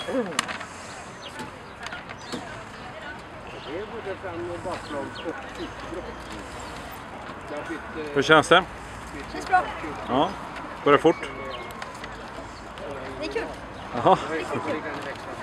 Hur känns det? Känns bra. Ja, går det fort? Det är kul. Jaha. Riktigt kul.